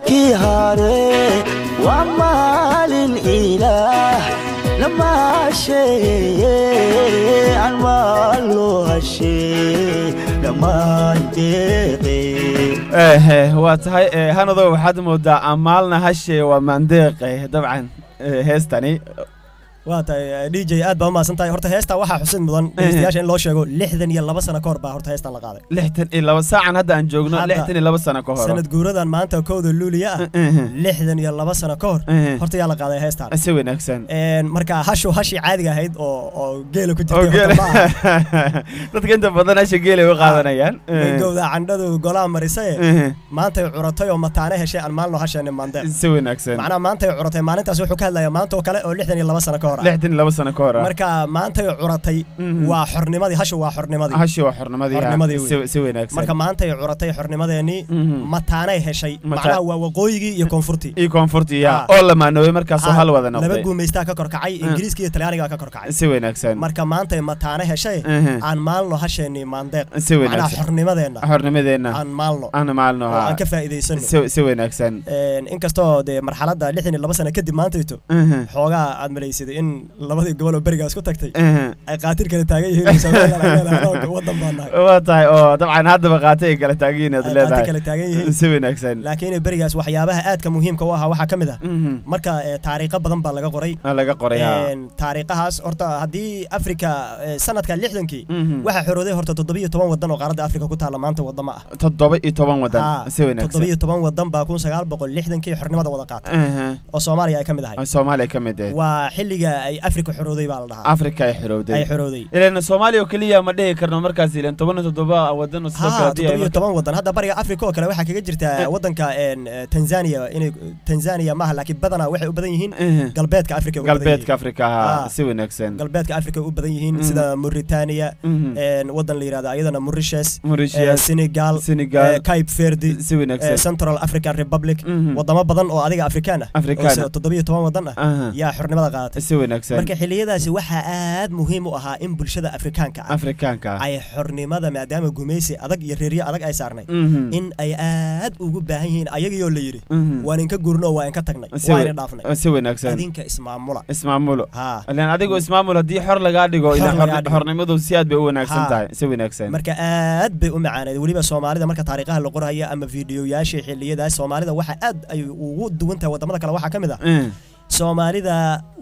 كي هاري وعمال الإله لما شيء عن والله هالشيء لما انتقي واتهاي هنضو واحد مودا عمالنا هالشيء ومندقي طبعا هيستاني waata DJ aad baa ma santahay horta heesta waxa xusid mudan dhageystayaasha in loo sheego 62 sano ka hor baa horta heestan la qaaday 62 saacan hadda aan joogno 62 sano ka hor sanad guuradan maanta kooda luuliya 62 sano ka hor horta yaa la qaaday heestan si wanaagsan marka hashi caadiga ahayd oo geelo ku jirtay dadka inta badan hashi geelo u qaadanayaan gowda candhadu golaa marisay maanta ay curatay oo mataane heshay aan maalno hashane maanta si wanaagsan macna maanta ay curatay maalintaas wuxuu ka hadlayaa maanta oo kale oo 62 sano ka hor 62 sano ka hor marka maanta ay curatay waa xornimadii hashi waa xornimadii si wanaagsan marka maanta ay curatay xornimadeeni mataanay heshay macna waa waqooyigii iyo koonfurtii oo la maanoobay markaas oo hal wada noqday laba guumeystaa ka korkacay ingiriiska iyo talyaaniga ka korkacay si wanaagsan marka maanta ay mataane heshay aan maalno hasheeni maandeeq si wanaagsan xornimadeena aan maalno aan ka faa'iideysano si wanaagsan inkastoo de marxaladda 62 sano kadib maantayto xoogaa aad malaysid in labadii gobol oo bariga isku tagtay ay qaatir kala taagan yihiin Soomaaliya wadan baanahay waa tahay oo dabcan hadaba qaatay kala taagan yihiin leedahay kala taagan yihiin si wanaagsan laakiin barigaas waxyaabaha aadka muhiimka u ahaa waxa kamid ah marka taariikh badan baa laga qoray taariikhahaas horta hadii Afrika sanadka 60kii waxa xorooday horta 17 wadan oo qaaradda Afrika ku taala maanta wadamo ah 17 wadan si wanaagsan 17 wadan baa 1960kii xornimada wada qaatay oo Soomaaliya ay kamid ahay waa xilliga ay Afrika xorooday baa la dhahaa Afrika ay xorooday ilaa Soomaaliya kaliya ma dhihi karno markaas ilaa 17 wadan oo sidoo kale 17 wadan hadda bariga Afrika oo kale waxa kaga jirta wadanka Tanzania ma laakiin badana waxay u badan yihiin galbeedka Afrika si wanaagsan galbeedka Afrika u badan yihiin sida Mauritania wadan la yiraahdo ayadana Mauritius Senegal Cape Verde Central African Republic wadamo badan oo adiga Afrikaan ah 17 wadan ah yaa xornimada qaadatay si wanaagsan marka xiliyadaasi waxa aad muhiim u ahaa in bulshada Afrikaanka ay xornimada maadaama gumeysi adag iyo reeriyo adag ay saarnay in ay aad ugu baahan yihiin ayagiyo la yiri waan inka gurno waa inka tagnay waan dhaafnay si wanaagsan adinka ismaamulo ilaan adigu ismaamul hadii xor laga dhigo ilaa xornimadu si aad bay u wanaagsan tahay si wanaagsan marka aad bay u macaaneed waliba Soomaalida marka taariikhaha la qorayo ama fiidiyoyaasha xiliyadaas Soomaalida waxa aad ay ugu duwan tahay wadamada kale waxa kamid ah Soomaalida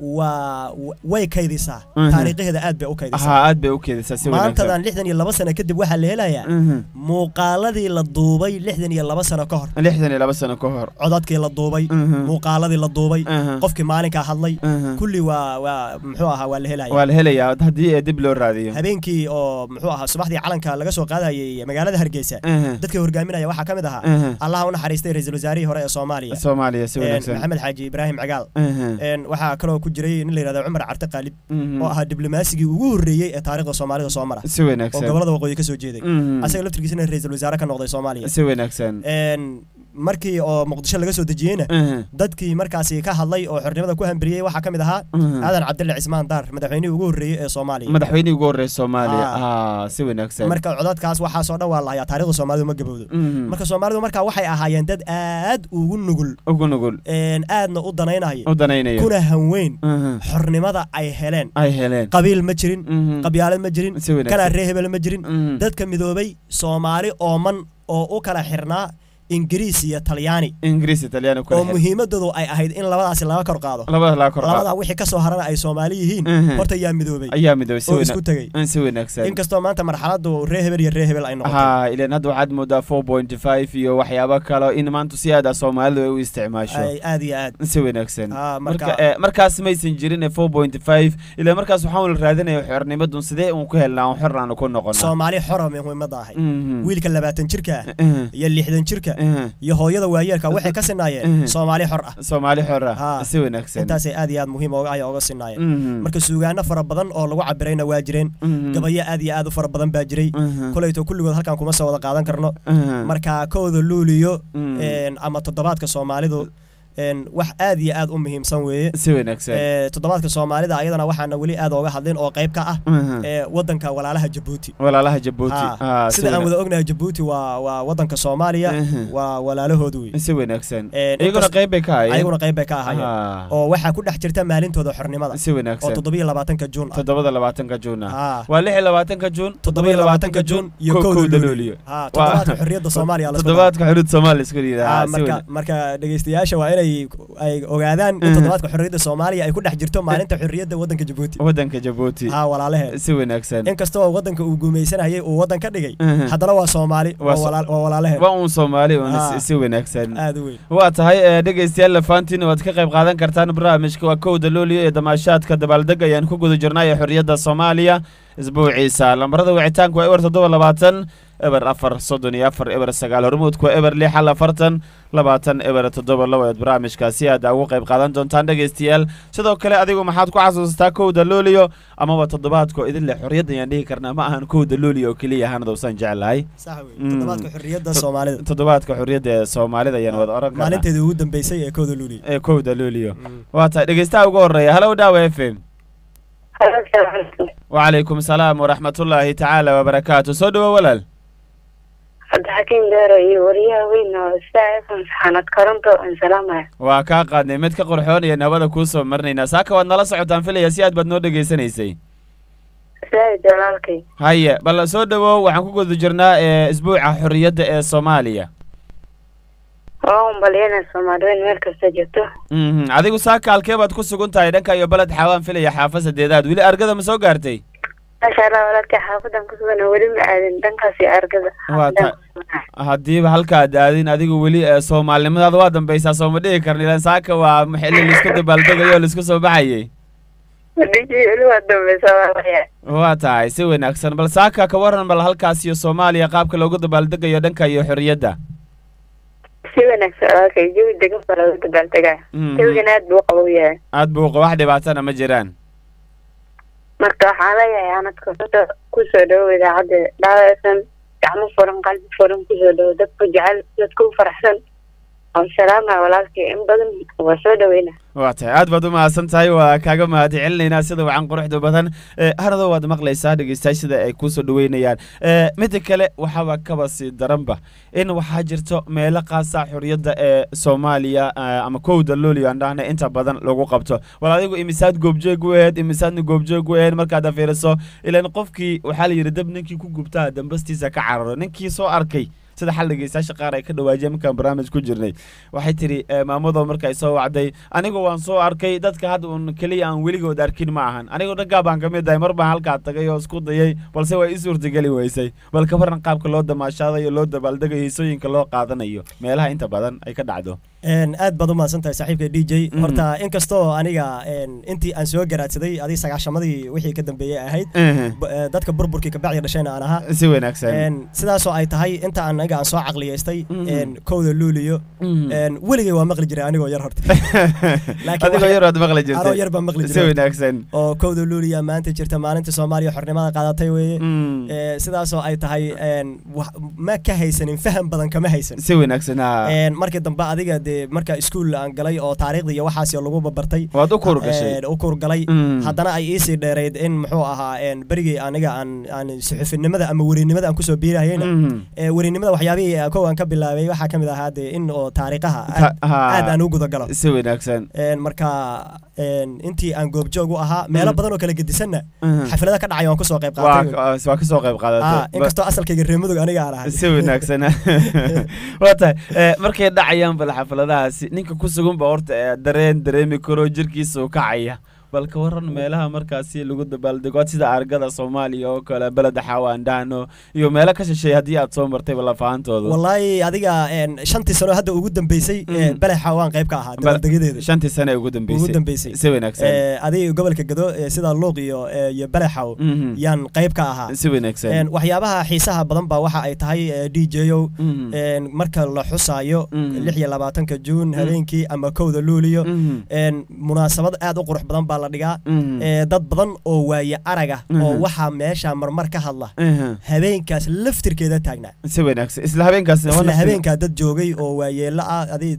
way kaydisaa taariikhadeeda aad bay u kaydisaa si wanaagsan maanta 62 sano kadib waxa la helayaa muuqaaladii la duubay 62 sano ka hor codadkii la duubay muuqaaladii la duubay qofkii maalinka hadlay kulli waa muxuu ahaa waa la helayaa hadii dib loo raadiyo habeenkii oo muxuu ahaa subaxdii calanka laga soo qaadayay magaalada Hargeysa dadkii horgaaminaya waxa kamid ahaa Allah u naxariistay ra'iisul wasaarihii hore ee Soomaaliya si wanaagsan Maxamed Xaaji Ibraahim Cagaal waxa kale oo ku jiray in la yiraahdo Umar Carte Qaalib oo ahaa diblomaasiga ugu horeeyay ee taariikhda Soomaalida soo mara si wanaagsan oo gobolada waqooyi ka soo jeeday asaga laftirkiisana ra'iisul wasaare ka noqday Soomaaliya si wanaagsan markii oo Muqdisho laga soo dajiyayna dadkii markaas ka hadlay oo xornimada ku hambariyay waxa kamid ahaa Aadan Cabdulle Cismaan Daar madaxweynihii ugu horeeyay ee Soomaaliya si wanaagsan marka codadkaas waxa soo dhawaa la hayaa taariikhda Soomaalida ma gabowdo marka Soomaalidu marka waxay ahaayeen dad aad ugu nugul aadna u danaynayo kuna hanweyn xornimada ay heleen qabiil ma jirin qabyaalad ma jirin kala reehbel ma jirin dadka midoobay Soomaali ooman oo u kala xirnaa Ingiriis iyo Talyaani oo muhiimadoodu ay ahayd in labadaas laga kor qaado labada wixii ka soo harana ay Soomaali yihiin horta yaa midoobay oo isku tagay si wanaagsan inkastoo maanta marxaladdu reehbel ay noqotay ilaa hadda waxaad moodaa 4.5 iyo waxyaabo kale in maanta si aad Soomaalidu ay u isticmaasho aad iyo aad si wanaagsan markaas ma aysan jirin 4.5 ilaa markaas waxaan la raadinayaa xornimadu sidee uu ku helnaa xornaan ku noqono Soomaali xoro muhiimada ahay wiilka 20 jirka iyo 60 jirka iyo hooyada waayeelka waxay ka sinaayeen Soomaali xor ah si wanaagsan intaas aad iyo aad muhiim uga sinaayeen marka suugaana fara badan oo lagu cabirayna waa jireen gabayo aad iyo aad u fara badan baa jiray kulayto kulligood halkan kuma soo wada qaadan karno marka kooda luuliyo ama toddobaadka Soomaalidu wax aad iyo aad u muhiimsan weeye si wanaagsan toddobaadka Soomaalida ayadana waxaana wali aad uga hadleen oo qayb ka ah wadanka walaalaha Djibouti sida aan wada ognahay Djibouti waa wadanka Soomaaliya waa walaalahoodu si wanaagsan iyaguna qayb bay ka ahaayeen oo waxa ku dhex jirta maalintooda xornimada si wanaagsan oo 27 Juun waa 26 Juun 27 Juun iyo 1 Luulyo toddobaadka xorriyadda Soomaaliya toddobaadka xorriyadda Soomaaliya isku yiraahdaa marka dhageystayaasha waa inay ogaadaan in toddobaadka xorriyadda Soomaaliya ay ku dhex jirto maalinta xorriyadda wadanka Djibouti walaalaheed si wanaagsan inkastoo wadanka uu guumaysanayay uu wadan ka dhigay haddana waa Soomaali waa walaalaheed waa Soomaali si wanaagsan waa tahay dhageystayaal lafaantiin waad ka qayb qaadan kartaan barnaamijka waa 1 Luulyo ee damaashaadka dabaaldeg ayaan ku guda jirnay xorriyadda Soomaaliya isbuuciisa lambarada wicitaanku waa 720 eber 434 eber 9 hormuudku waa eber 640 20 eber 7 barnaamijkaasi aad ugu qayb qaadan doontaan dhageystayaal sidoo kale adigu maxaad ku xasuustaa 1 Luulyo amaba toddobaadka idin leh xorriyadda ayaan dhihi karnaa ma ahan 1 Luulyo kaliya ahaan dawsan jecelahay sax weey toddobaadka xorriyadda Soomaalida toddobaadka xorriyadda Soomaalida ayaan wada oran karnaa maalinteedii ugu dambeysay ee 1 Luulyo waa tahay dhageystaha ugu horeeya hello Dawa FM وعليكم السلام ورحمة الله تعالى وبركاته سودوا ولل عبد الحكيم داري وريها وين ساعة سحنت كرمته إن سلامة وكاقد نمتك قرحون يا نبضة كوسو مرنينا ساكا وانا لصعود أنفلي يا سياد بدنو دقي سنيسي سيد جلالكي هيا بلا سودوا وحنكوكو ذجرنا اسبوع حرية الصومالية بلينا Soomaaliyeed meel kasta jirto adigu saaka halkeebaad ku sugan tahay dhanka iyo balad xawaan filaya xaafasadeedaad wili argada ma soo gaartay masha Allah walaalka xaafadan ku sugan wali ma aadin dhankaas argada hadiiba halkaad aadin adigu wili Soomaalinimadaada waa dambaysaa soo ma dhigi karnaa ilaan saaka waa maxalli la isku dabaaldegayo la isku soo baxayay waa tahay si wanaagsan bal saaka ka waran bal halkaas iyo Soomaaliya qaabka loogu dabaaldegayo dhanka iyo xorriyadda jawi degan baa lagu dabaaldegaa jawigan aad buu qabow yahay wax dhibaatana ma jiraan marka waxaan leeyahay anadka kusoo dhawo idaacadda dhaawaysan gacmo furan qalbi furan kusoo dhawo dadku jecel dadku faraxsan salaama walaalkii in badan waa soo dhaweyna waa tahay aad baad u mahadsan tahay waa kaaga mahadcelinaynaa sida wacan quruxda badan harada waad maqlaysaa dhegeystayaasha ay ku soo dhaweynayaan mid kale waxaba kaba si daranba in waxa jirto meelo qaasa xorriyadda ee Soomaaliya ama 1 Luulyo aan dhahna inta badan lagu qabto wal adigu imisaad goobjoog weed markaad fiiriso ilaan qofkii waxa la yiri dab ninkii ku gubtaa dambastiisa ka cararo ninkii soo arkay sida xalligeysa qaar ay ka dhawaajeen markaan barnaamij ku jirnay waxay tiri maamado markay soo wacday anigu waan soo arkay dadka hadda un kaliya aan weligood arkin ma ahan anigu dhagaa baan ka mid ahay mar baan halka tagay oo isku dayay balse way i suurtagali weysay bal ka waran qaabka loo damaashadayo loo dabaaldegayo heesooyinka loo qaadanayo meelaha inta badan ay ka dhacdo aad baad u mahadsantahay saaxiibka DJ horta inkastoo aniga intii aan soo garaadsaday adii 9-madii wixii ka dambeeyay ahayd dadka burburkii ka bacdi dhashayna aan ahaa si wanaagsan sidaas oo ay tahay inta aan aniga aan soo caqliyeystay 1 Luulyo weligay waa maqli jiray anigoo yar horta laakiin adiga yar aad maqli jirtay yar baan maqli jiray si wanaagsan oo 1 Luulyo maanta jirta maalinta Soomaaliya xornimada qaadatay weeye sidaas oo ay tahay ma ka haysanin faham badan kama haysan si wanaagsan markii dambe adiga marka iskuul aan galay oo taariikhda iyo waxaas lagu bartay waad u kuur galay haddana ay ii sii dheereyd in muxuu ahaa berigii aniga aan suxufinimada ama werinimada aan kusoo biirahayna werinimada waxyaabihii koow aan ka bilaabay waxaa kamid ahaa in oo taariikhaha aad aan u guda galo si wanaagsan marka intii aan goobjoog u ahaa meelo badan oo kala gedisanna xaflada ka dhacay waan kusoo qayb qaatay waa kasoo qayb qaadatay inkastoo asalkayga reer mudug aniga aan ahay si wanaagsan waa tahay markay dhacayaan bal xafladahaasi ninka ku sugan ba horta dareemi karo jirkiisa uu kacaya bal ka waran meelaha markaasi lagu dabaaldego sida argada Soomaaliya oo kale balad xawaan dhahno iyo meelo ka shisheey hadii aad soo martay bal faahantooda wallahi adiga 5 sano hadda ugu dambeysay balad xawaan qayb ka ahaa dabaaldegadeeda 5 sano ugu dambeysay si wanaagsan adiga gobolka Gado sida Luuq iyo balad xaw yaan qayb ka ahaa si wanaagsan waxyaabaha xiisaha badan ba waxa ay tahay DJ-yo marka la xusaayo 26 Juun habeenkii ama 1 Luulyo munaasabad aad u qurux badan baa la dhigaa dad badan oo waaye araga oo waxa meesha marmar ka hadla habeenkaas laftirkeeda taagnaa si wanaagsan isla habeenka dad joogay oo waayeela ah adii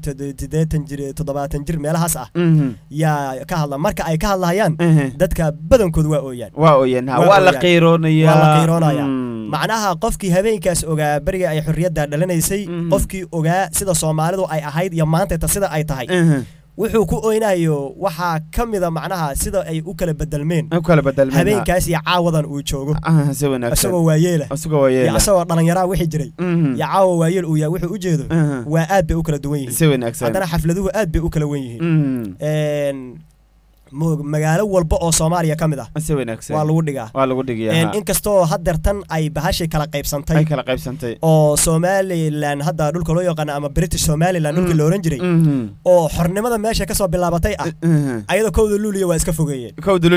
70 jir meelahaas ah yaa ka hadla marka ay ka hadlayaan dadka badankood waa ooyaan waa la qiiroonaya macnaha qofkii habeenkaas ogaa bariga ay xurriyadda dhalanaysay qofkii ogaa sida Soomaalidu ay ahayd iyo maanta sida ay tahay wuxuu ku oynayo waxa kamida macnaha sida ay u kala bedelmeen habeenkaas iyo caawadan uu joogo asagoo waayeela asagoo dhalinyaro wixii jiray ya caawa waayeel uu yaa wuxuu u jeedo waa aad bay u kala duwan yihiin haddana xafladuhu aad bay u kala wen yihiin magaalo walba oo Soomaaliya kamid ah waa lagu dhigaa inkastoo hadeertan ay bahashay kala qaybsantay oo Somaliland hadda dhulka loo yaqaan ama British Somaliland dhulka loo oran jiray oo xornimada meesha ka soo bilaabatay ayada kowda luuliyo waa iska fogeeyeen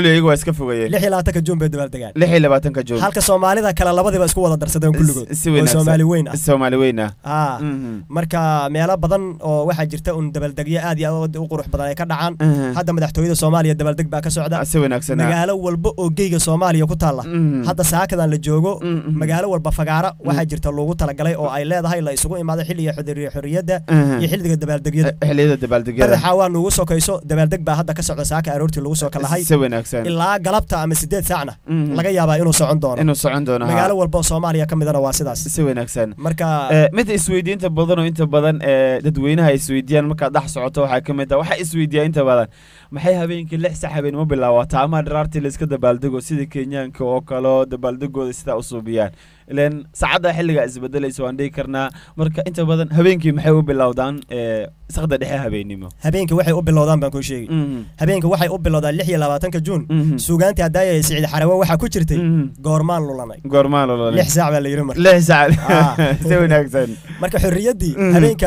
26 Juun bay dabaaldegaan halka Soomaalida kala labadiba isku wada darsadeen kulligood Soomaali weyn marka meelo badan oo waxa jirta un dabaaldegyo aad iyo aad u qurux badan ay ka dhacaan hadda madaxtooyada Soomaaliya dabaaldeg baa ka socda magaalo walba oo geeyga Soomaaliya ku taala hadda saakadan la joogo magaalo walba fagaara waxa jirta loogu talagalay oo ay leedahay la isugu imaado xilliga xurriyadda iyo xilliga dabaaldegyada xawaan ugu sokayso dabaaldeg baa hadda ka socda saaka aroortii lagu soo kalahay ilaa galabta ama 8 saacna laga yaabaa inuu socon doono magaalo walba oo Soomaaliya kamidana waa sidaas si wanaagsan marka mid isweydiinta badan oo inta badan dadweynaha isweydiiyaan marka dhax socoto waxa kamid ah waxa isweydiyaa inta badan maxay habeenkii 6 saac habeen ma bilaawataa ama dharaartii la iska dabaaldego sida Kenyaanka oo kale dabaaldegooda sida u suubiyaan ileen saacada xilliga isbedelayso aan dhigi karnaa marka inta badan habeenkii maxay u bilowdaan saqda dhexe habeenimo habeenkii waxay u bilowdaan baan ku sheegay habeenkii waxay u bilowdaan 26 Juun suugaantii hadda Saciid Xarawe waxa ku jirtay goormaan lulanay 6 saac baa la yiri marka 6 saac si wanaagsan marka xurriyadii habeenka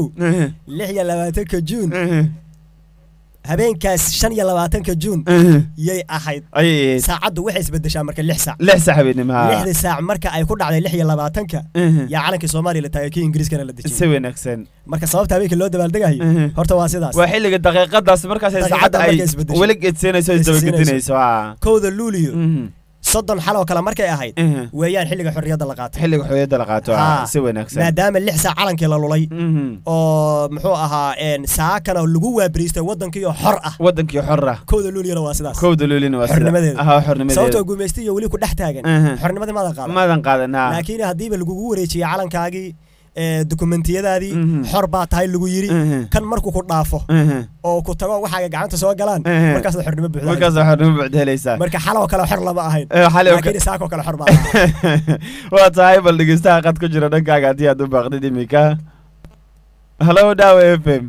26 Juun habeenkaas 25 Juun yay ahayd saacadu waxay isbedeshaa marka 6 saac habeenimo 6 saac marka ay ku dhacday 26 ya calanka Soomaaliya la taagay kii Ingiriiskana la dejiyay si wanaagsan marka sababta habeenkii loo dabaaldegayo horta waa sidaas waa xilliga daqiiqadaas markaas saacada ay weli geedsanayso isdabagedinayso kowda luuliyo صدن حلو كلام مركي أهيد ويان حلقة حرية دلقات si wanaagsan maadaama 6 saac calankii la lulay oo muxuu ahaa saakana lagu waabriistay wadankii xor ah kooda luuliyana waa sidaas xornimadeeda sababtoo guumeystay iyo wali ku dhex taagan xornimadii maadan qaadanaa laakiin hadiiba lagu wareejiyay calankaagii dokumentiyadaadii xor baa tahay lagu yiri kan markuu ku dhaafo oo ku tago waxa gacanta soo galaan markaas xornimo buuxda helaysa marka xaloo kale xor lama ahayn laakiin saako kale xor baa waa tahay bal dhageystaha qad ku jira dhankaaga hadii aad u baaqdid imika hello Dawa FM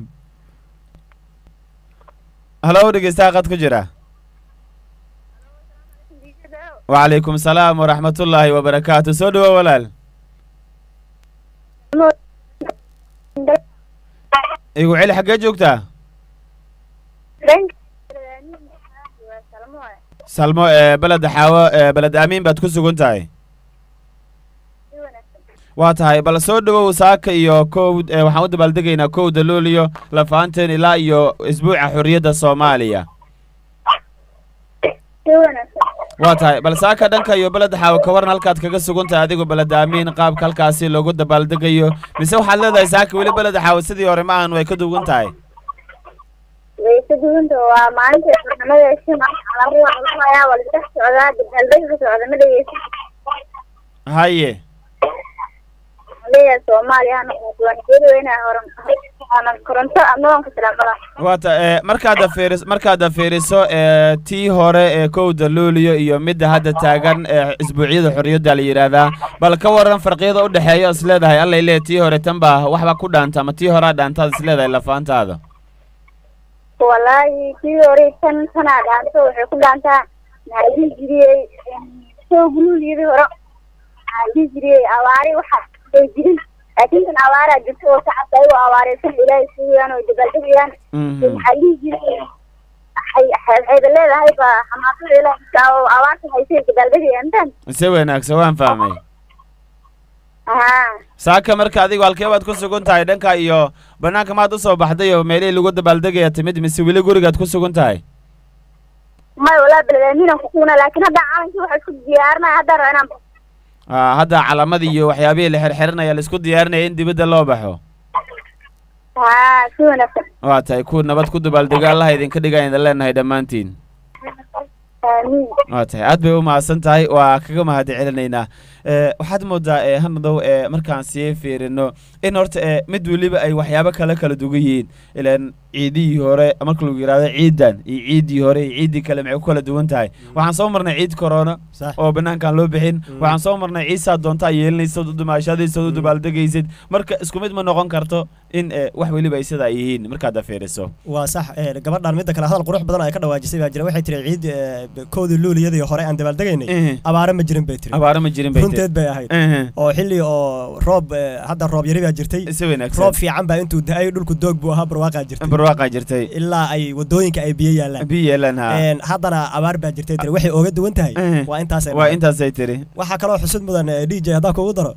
hello dhageystaha qad ku jira wa alaykum salaam wa rahmatullahi wa barakatuh soo dhawo walaal igu celi xagee joogtaa salmo balad xaawo balad amiin baad ku sugan tahay waa tahay bal soo dhawow saaka iyo kowd waxaan u dabaaldegaynaa kowda luuliyo lafaanteen ilaa iyo isbuuca xurriyadda Soomaaliya waa tahay bal saaka dhanka iyo balad xaawo ka waran halkaad kaga sugan tahay adigu balad amiin qaabka halkaasi loogu dabaaldegayo mise waxaad leedahay saaka weli balad xaawo sidii hore ma ahan way ka duwan tahay way ka duwan tahay waa maalinta xornimada shima ayaa wala ka socdaa dabaaldegga socda ma dhageysan haye leeyahay Soomaaliya waan jeedinaa horan koronto amnoonka salaamada waata markaad fiiriso tii hore kowda luuliyo iyo midda hadda taagan isbuuciyada xurriyadda la yiraahdaa bal ka waran farqiyada u dhaxeeya is leedahay alla ilaa tii hore tanba waxba ku dhaanta ama tii hore dhaantaad is leedahay lafaantaada wallahi tii hore tan dhaanto waxay ku dhaantaa maxay jiriyay soo luuliyada hore maxay jiriyay awaari waxa ay jirin laakiin tan awaara jirto oo saacada ay awaareysan ilaahay suugaan oo dabaaldegayaan maxay jiriyay ay leedahay ba xamaasada ilaahay oo awaarta haysay dabaaldegayaan tan si wanaagsan waan fahmay saaka marka adigu halkee baad ku sugan tahay dhanka iyo banaanka maad u soo baxday oo meelihii lagu dabaaldegaya timid mise weli gurigaad ku sugan tahay ما ولا بلدانين كوكونا لكن هذا عالم شو حسب ديارنا هذا رأينا هذا علامات iyo waxyaabihi la xirxiranaya la isku diyaarinaya in dibadda loo baxo شو نفسك waa tahay ku nabad ku dabaaldega Allah idinka dhigayna leenahay dhamaantiin waa tahay aad bay u mahadsan tahay waa kaga mahadcelinaynaa waxaad moodaa hanadow markaan sii fiirino in horta mid waliba ay waxyaabo kala dugan yihiin ilaan ciidii hore marka lagu yiraahdo ciidan iyo ciidii hore iyo ciidii kale maxay kala duwan tahay waxaan soo marnay ciid corona oo banaankan loo bixin waxaan soo marnay ciisa doonta yeelanayso dumaashadiisa u dabaaldegaysid marka isku mid ma noqon karto in wax waliba ay sida yihiin markaad fiiriso waa sax gabadhan mid kale hadal qurux badan ay ka dhawaajisay baa jira waxay tiri ciid koodi luuliyadii hore aan dabaaldegaynay abaara ma jirin bay tiri abaara ma jirin bay runteed bay ahayd oo xilli oo roob hadda roob yari baa jirtay roob fiican baa intuu daay dhulku doog buu ahaa barwaaqo jirtay ilaa ay wadooyinka ay biyo yaalaan haddana abaar baa jirtay tiri waxay ooga duwan tahay waa intaasay tiri waxaa kaloo xusud mudan DJ haddaa kugu daro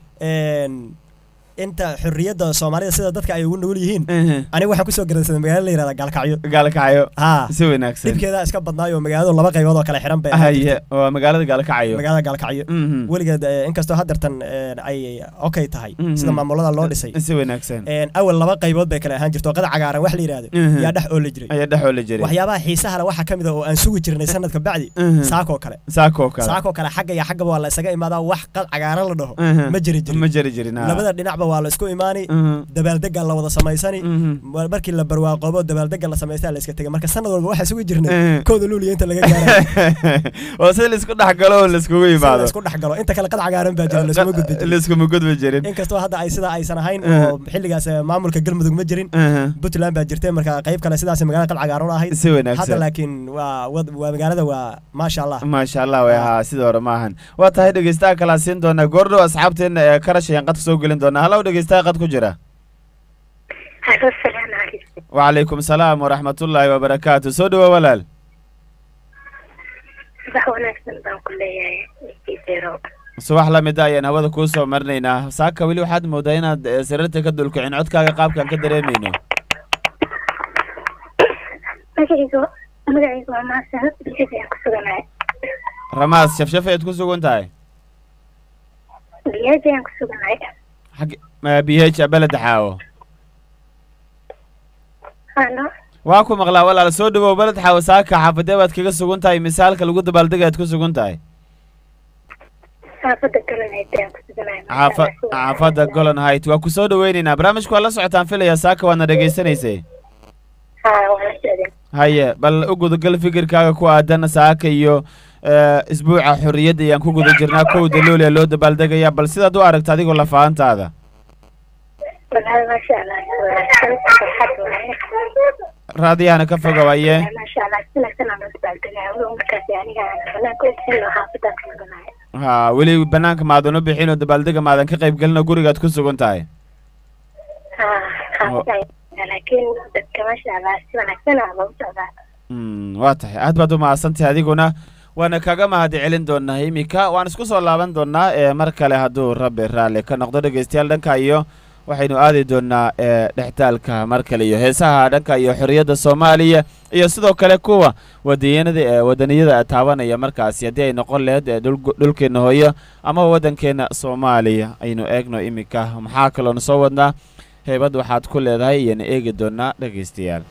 inta xurriyada Soomaalida sida dadka ay ugu nugul yihiin aniga waxaan ku soo garadsaday magaalada la yiraahdo Gaalkacyo si wanaagsan dibkeeda iska badnaayo magaalada laba qaybood oo kala xiran bay ahayd waa magaalada Gaalkacyo weligeed inkastoo hadartan ay okay tahay sida maamulada loo dhisay si wanaagsan awal laba qaybood bay kala ahaan jirto qada cagaaran wax la yiraahdo yaa dhax oo la jiray waxyaabaha xiisaha leh waxa kamid ah oo aan sugi jirnay sanadka bacdi saako kale xagga iyo xagga waa la isaga imaadaa wax qad cagaaran la dhaho ma jiri jirin labada dhinac waa la isku imaani dabaaldega la wada samaysani markii la barwaaqoobo dabaaldega la sameystaa la iska tagay marka sanad walba waxa sugi jirnay kooda luuliyo inta laga gaaray oo si la isku dhaxgalo la isku yimaado la isku dhaxgalo inta kale qad cagaaran baa jira la isku gudbi jirin inkastoo hadda ay sida aysan ahayn oo xilligaas maamulka galmudug ma jirin Puntland baa jirtay marka qayb kale sidaas magaalada qad cagaaran ahayd hadda laakiin waa magaalada waa ma sha Allah way ahaa sidoo hore maahan waa tahay dhageystaha kala siin doona goordhow asxaabteena karashayaan qad soo gelin doona هلا ودقيستها قد كجرة. السلام عليكم. وعليكم السلام ورحمة الله وبركاته. سودوا ولال. صباح لا مدايا أنا هذا كوسو مرنينا ساكا ولي واحد مودينا سررت كدل كعين عد كاجا قاب كان كدر يمينه. رماس شف يتكسو كنتاي. بيهاجي أنا كسوق معي. حق ما بيهاجي بلد حاو. هلا. واكو مغلا ولا سود وبلد حاو ساكا حافظة بات كيس سوون تاي مثال كل جود بلدقة تكون سوون تاي. حافظة كلن هايت. حافظة كلن هايت واكو سود ويننا برامج كوالا سعتان فيلا يا ساكا وانا رجيسني سي. هيا بل أقول قل فكر كاغا كو أدانا ساكا يو اسبوع حرية يان كو قد جرنا كو دلولي لو دبالدقا يا بل سيدا دو عرق تاديق ولا فانت هذا والله ما شاء الله راضي أنا كفا قوية ما شاء الله سنة نسبالدقا ومركز يعني أنا كنت حلو حافظة كلنا ها ولي بنانك ما دونو بحينو دبالدقا ما دان كقيب قلنا قوري قد كسو كنتاي حافظة لكن ما شاء الله سنة ما واضح aad baad u mahadsantahay adiguna waana kaga mahadcelin doonaa imika waan isku soo laaban doonaa mar kale haduu rabbi raali ka noqdo dhageystayaal dhanka iyo waxaynu aadi doonaa dhextaalka mar kale iyo heesaha dhanka iyo xorriyada Soomaaliya iyo sidoo kale kuwa wadaniyada taabanaya markaas hadii ay noqon leed dhulkeena hooyo ama wadankeena Soomaaliya aynu eegno imika maxaa kale soo wadnaa heebad waxaad ku leedahay iyo eegi doonaa dhageystayaal